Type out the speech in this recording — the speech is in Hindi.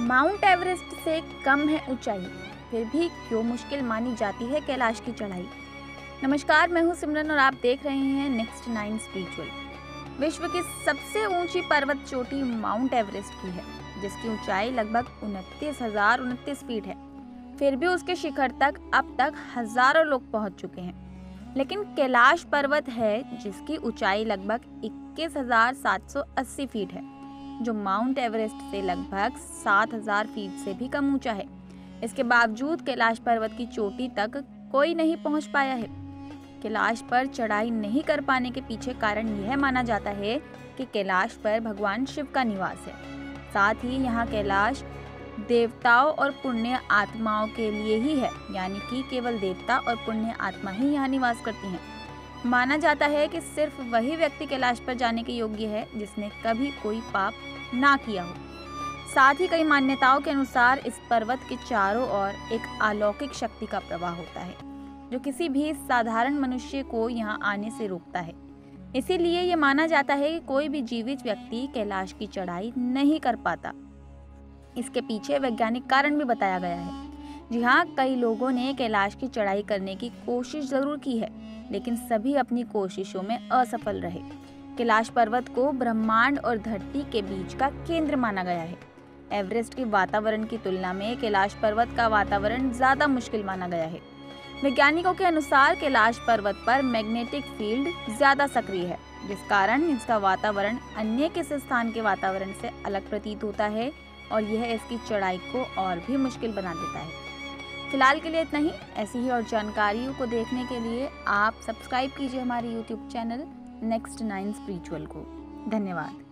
माउंट एवरेस्ट से कम है ऊंचाई, फिर भी क्यों मुश्किल मानी जाती है कैलाश की चढ़ाई। नमस्कार, मैं हूं सिमरन और आप देख रहे हैं नेक्स्ट 9 स्पिरिचुअल। विश्व की सबसे ऊंची पर्वत चोटी माउंट एवरेस्ट की है, जिसकी ऊंचाई लगभग 29,029 फीट है। फिर भी उसके शिखर तक अब तक हजारों लोग पहुंच चुके हैं। लेकिन कैलाश पर्वत है जिसकी ऊंचाई लगभग 21,780 फीट है, जो माउंट एवरेस्ट से लगभग 7,000 फीट से भी कम ऊंचा है। इसके बावजूद कैलाश पर्वत की चोटी तक कोई नहीं पहुंच पाया है। कैलाश पर चढ़ाई नहीं कर पाने के पीछे कारण यह माना जाता है कि कैलाश पर भगवान शिव का निवास है। साथ ही यहाँ कैलाश देवताओं और पुण्य आत्माओं के लिए ही है, यानी कि केवल देवता और पुण्य आत्मा ही यहाँ निवास करती हैं। माना जाता है कि सिर्फ वही व्यक्ति कैलाश पर जाने के योग्य है जिसने कभी कोई पाप ना किया हो। साथ ही कई मान्यताओं के अनुसार इस पर्वत के चारों ओर एक अलौकिक शक्ति का प्रवाह होता है, जो किसी भी साधारण मनुष्य को यहाँ आने से रोकता है। इसीलिए ये माना जाता है कि कोई भी जीवित व्यक्ति कैलाश की चढ़ाई नहीं कर पाता। इसके पीछे वैज्ञानिक कारण भी बताया गया है। जी हाँ, कई लोगों ने कैलाश की चढ़ाई करने की कोशिश जरूर की है, लेकिन सभी अपनी कोशिशों में असफल रहे। कैलाश पर्वत को ब्रह्मांड और धरती के बीच का केंद्र माना गया है। एवरेस्ट के वातावरण की तुलना में कैलाश पर्वत का वातावरण ज्यादा मुश्किल माना गया है। वैज्ञानिकों के अनुसार कैलाश पर्वत पर मैग्नेटिक फील्ड ज्यादा सक्रिय है, जिस कारण इसका वातावरण अन्य किसी स्थान के वातावरण से अलग प्रतीत होता है और यह इसकी चढ़ाई को और भी मुश्किल बना देता है। फिलहाल के लिए इतना ही। ऐसी ही और जानकारियों को देखने के लिए आप सब्सक्राइब कीजिए हमारे YouTube चैनल नेक्स्ट 9 स्पिरिचुअल को। धन्यवाद।